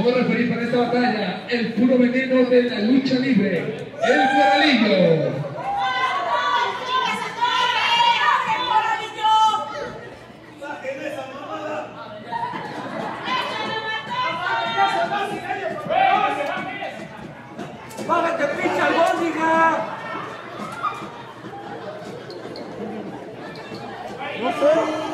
como referir para esta batalla, el puro veneno de la lucha libre, el Corralillo. ¡Bájate, pinche albóndiga! No sé.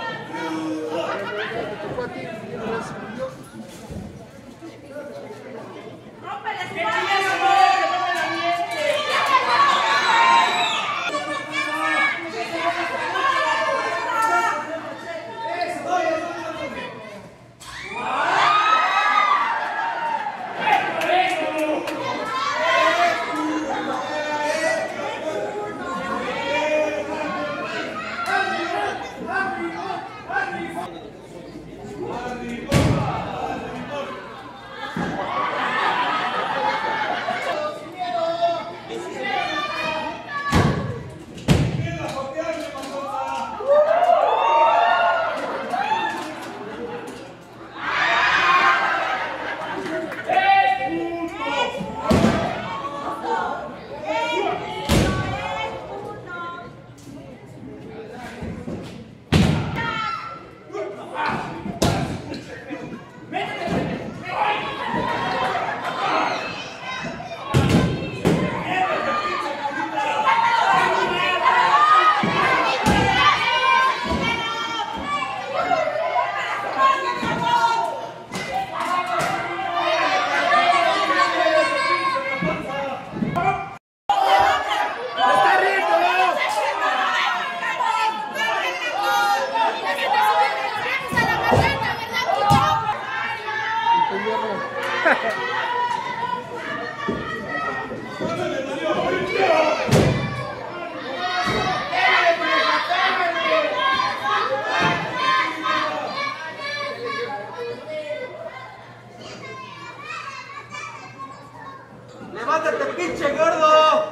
¡Levántate, pinche gordo!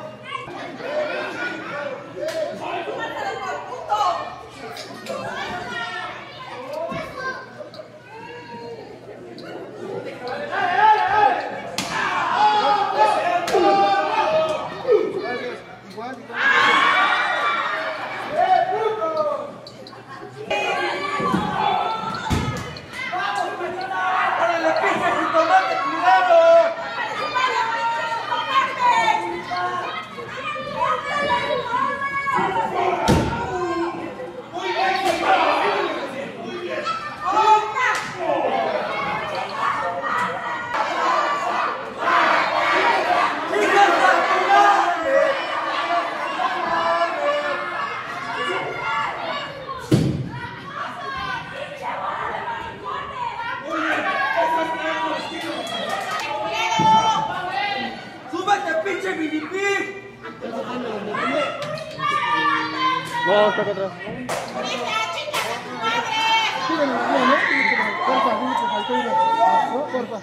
No, está acá atrás. Porfa.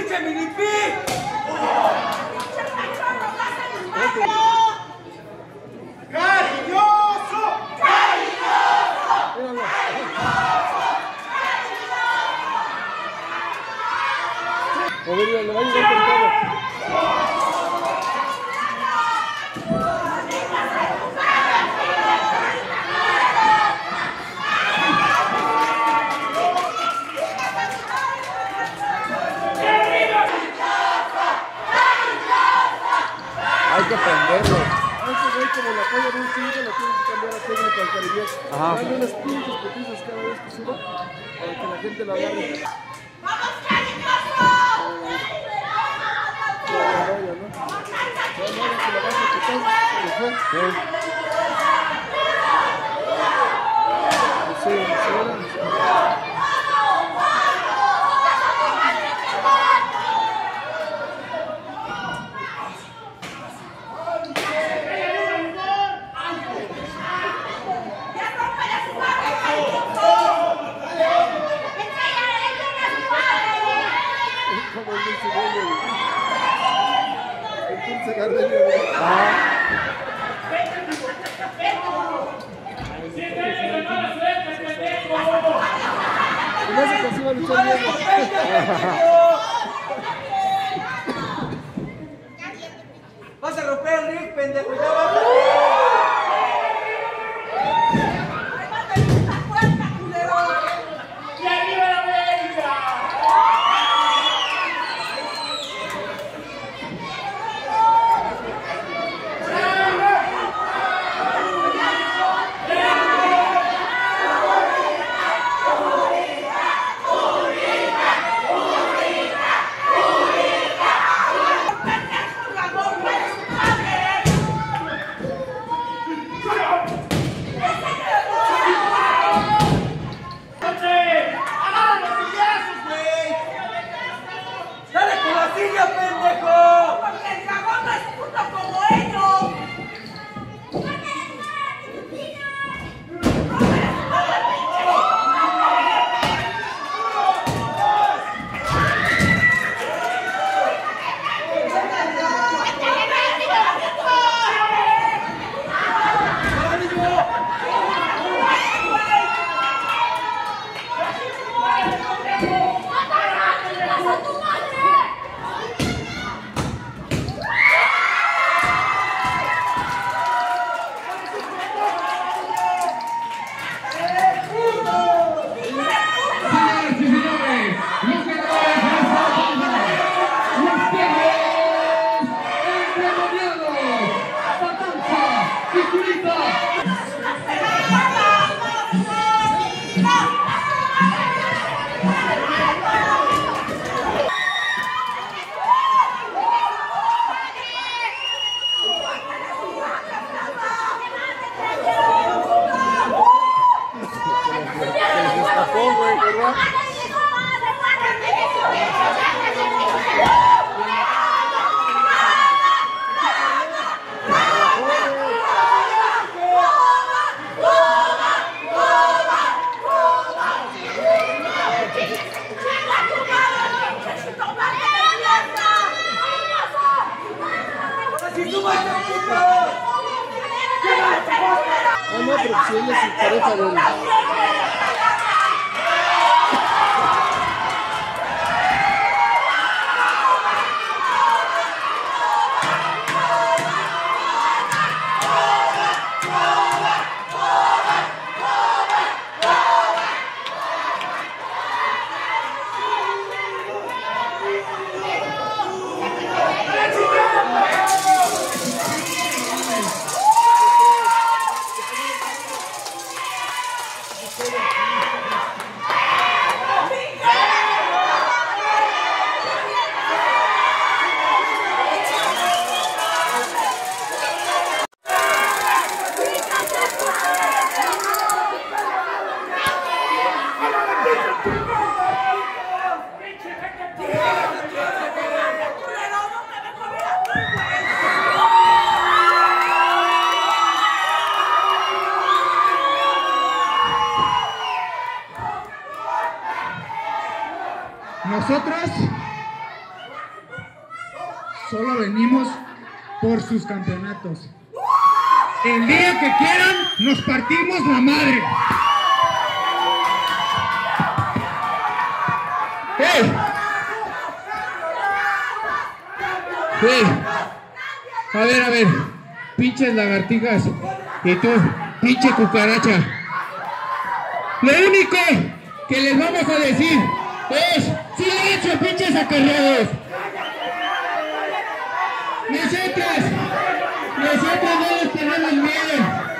pinche minipi! ¡Cariñoso! Míralo. Rodrigo, le va a ayudar con todo. Hay que prenderlo. Este güey, como la apoya de un 5, lo tiene que cambiar a técnico al Caribe. Darle unas pinches petizas cada vez que suba para que la gente la agarre. ¡Vamos, cariñoso! ¡Vas a romper el ring, pendejo! ¡Ya vas! No, pero si él es pareja de él. Nosotros Solo venimos por sus campeonatos. El día que quieran, nos partimos la madre. ¡Hey! ¡Hey! A ver, pinches lagartijas. Y tú, pinche cucaracha. Lo único que les vamos a decir es silencio, pinches acarreados. Nosotros no les tenemos miedo.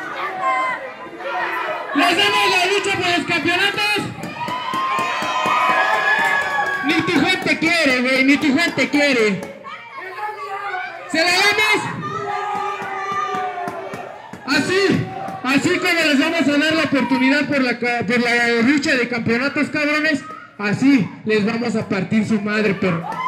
¿Les damos la lucha por los campeonatos? Ni Tijuana te quiere, güey, ni Tijuana te quiere. ¿Se la damos? Así como les vamos a dar la oportunidad por la lucha de campeonatos, cabrones, así les vamos a partir su madre, pero